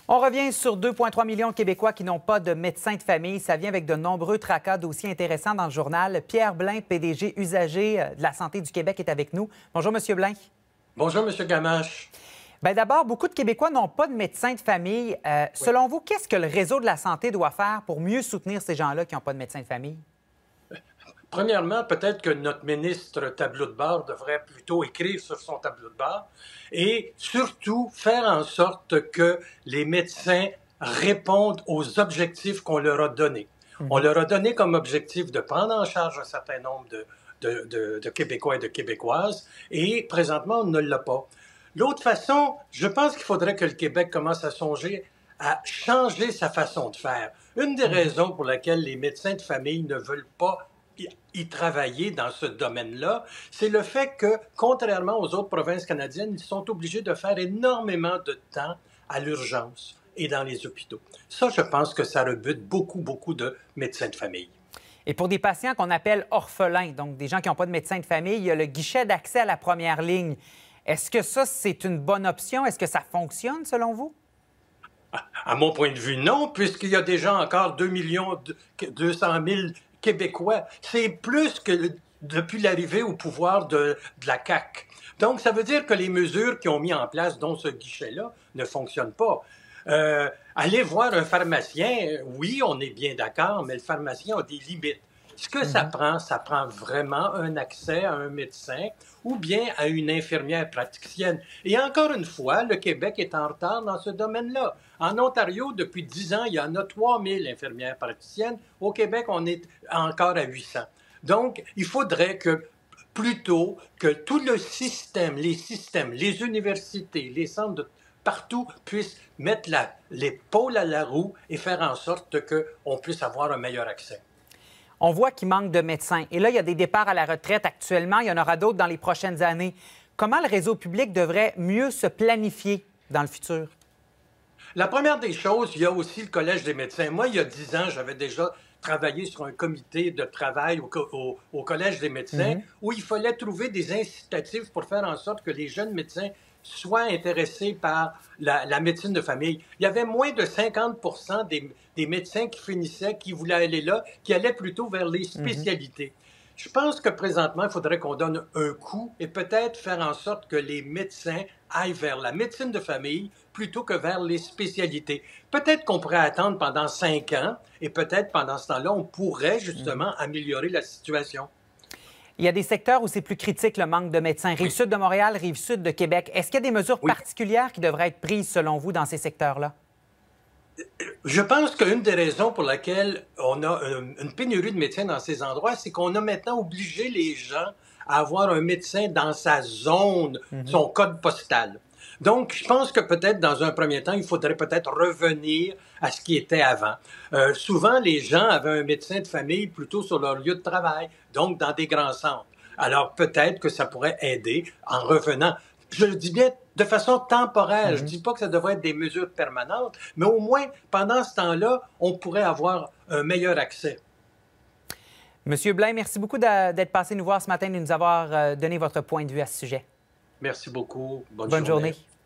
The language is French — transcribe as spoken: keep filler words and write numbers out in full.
On revient sur deux virgule trois millions de Québécois qui n'ont pas de médecin de famille. Ça vient avec de nombreux tracas, dossiers intéressants dans le journal. Pierre Blain, P D G usager de la santé du Québec, est avec nous. Bonjour, M. Blain. Bonjour, M. Gamache. Bien, d'abord, beaucoup de Québécois n'ont pas de médecin de famille. Euh, Oui. Selon vous, qu'est-ce que le réseau de la santé doit faire pour mieux soutenir ces gens-là qui n'ont pas de médecin de famille? Premièrement, peut-être que notre ministre tableau de bord devrait plutôt écrire sur son tableau de bord et surtout faire en sorte que les médecins répondent aux objectifs qu'on leur a donnés. Mm-hmm. On leur a donné comme objectif de prendre en charge un certain nombre de, de, de, de Québécois et de Québécoises et présentement, on ne l'a pas. L'autre façon, je pense qu'il faudrait que le Québec commence à songer à changer sa façon de faire. Une des mm-hmm. raisons pour lesquelles les médecins de famille ne veulent pas y travailler dans ce domaine-là, c'est le fait que, contrairement aux autres provinces canadiennes, ils sont obligés de faire énormément de temps à l'urgence et dans les hôpitaux. Ça, je pense que ça rebute beaucoup, beaucoup de médecins de famille. Et pour des patients qu'on appelle orphelins, donc des gens qui n'ont pas de médecin de famille, il y a le guichet d'accès à la première ligne. Est-ce que ça, c'est une bonne option? Est-ce que ça fonctionne, selon vous? À mon point de vue, non, puisqu'il y a déjà encore deux millions deux cent mille Québécois. C'est plus que depuis l'arrivée au pouvoir de, de la C A Q. Donc, ça veut dire que les mesures qu'ils ont mis en place, dont ce guichet-là, ne fonctionnent pas. Euh, aller voir un pharmacien, oui, on est bien d'accord, mais le pharmacien a des limites. Ce que mm-hmm. ça prend, ça prend vraiment un accès à un médecin ou bien à une infirmière praticienne. Et encore une fois, le Québec est en retard dans ce domaine-là. En Ontario, depuis dix ans, il y en a trois mille infirmières praticiennes. Au Québec, on est encore à huit cents. Donc, il faudrait que plutôt que tout le système, les systèmes, les universités, les centres de partout puissent mettre la, l'épaule à la roue et faire en sorte qu'on puisse avoir un meilleur accès. On voit qu'il manque de médecins. Et là, il y a des départs à la retraite actuellement. Il y en aura d'autres dans les prochaines années. Comment le réseau public devrait mieux se planifier dans le futur? La première des choses, il y a aussi le Collège des médecins. Moi, il y a dix ans, j'avais déjà travaillé sur un comité de travail au, au, au Collège des médecins mm-hmm. où il fallait trouver des incitatifs pour faire en sorte que les jeunes médecins soient intéressés par la, la médecine de famille. Il y avait moins de cinquante pour cent des, des médecins qui finissaient, qui voulaient aller là, qui allaient plutôt vers les spécialités. Mm-hmm. Je pense que présentement, il faudrait qu'on donne un coup et peut-être faire en sorte que les médecins aillent vers la médecine de famille plutôt que vers les spécialités. Peut-être qu'on pourrait attendre pendant cinq ans et peut-être pendant ce temps-là, on pourrait justement mm-hmm. améliorer la situation. Il y a des secteurs où c'est plus critique, le manque de médecins. Rive-Sud de Montréal, Rive-Sud de Québec. Est-ce qu'il y a des mesures oui. particulières qui devraient être prises, selon vous, dans ces secteurs-là? Je pense qu'une des raisons pour laquelle on a une pénurie de médecins dans ces endroits, c'est qu'on a maintenant obligé les gens à avoir un médecin dans sa zone, mm-hmm. son code postal. Donc, je pense que peut-être, dans un premier temps, il faudrait peut-être revenir à ce qui était avant. Euh, souvent, les gens avaient un médecin de famille plutôt sur leur lieu de travail, donc dans des grands centres. Alors, peut-être que ça pourrait aider en revenant, je le dis bien, de façon temporaire. Mm-hmm. Je ne dis pas que ça devrait être des mesures permanentes, mais au moins, pendant ce temps-là, on pourrait avoir un meilleur accès. Monsieur Blain, merci beaucoup d'être passé nous voir ce matin et de nous avoir donné votre point de vue à ce sujet. Merci beaucoup. Bonne, Bonne journée. journée.